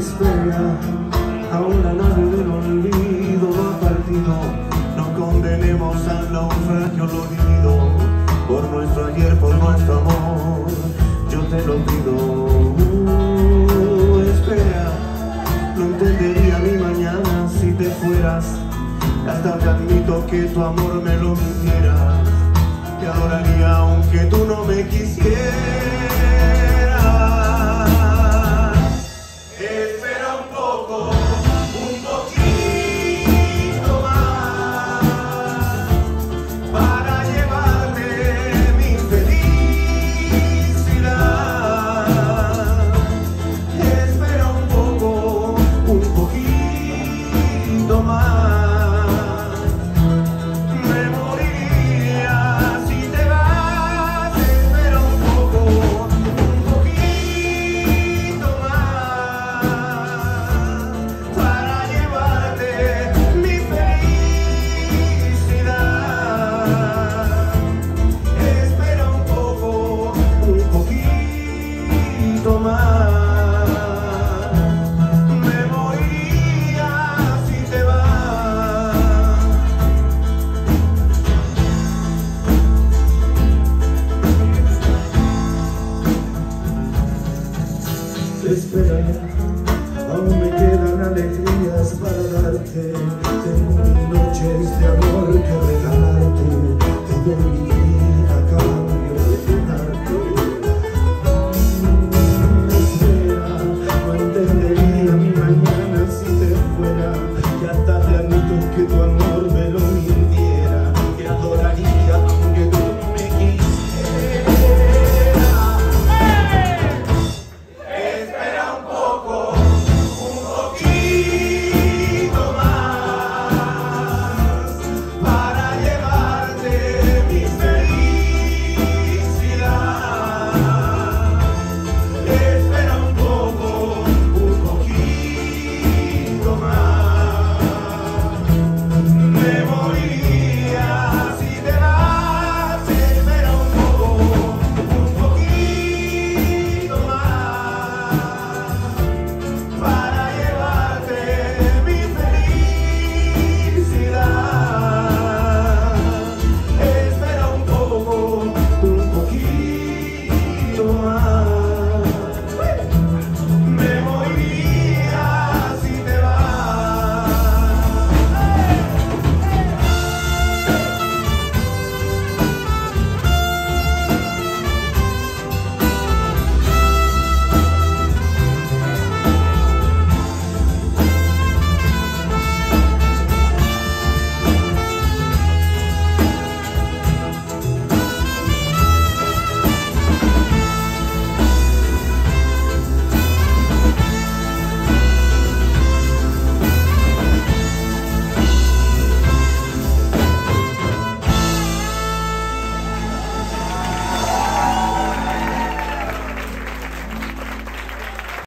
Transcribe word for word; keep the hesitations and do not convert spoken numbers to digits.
Espera, ahora nave del olvido ha partido. No condenemos al naufragio lo vivido. Por nuestro ayer, por nuestro amor, yo te lo pido. Uh, espera, no entendería mi mañana si te fueras. Hasta te admito que tu amor me lo mintiera. Te adoraría aunque tú no me quisieras. Espera, aún me quedan alegrías para darte. Tengo mil noches de amor que regalarte. Te doy mi vida.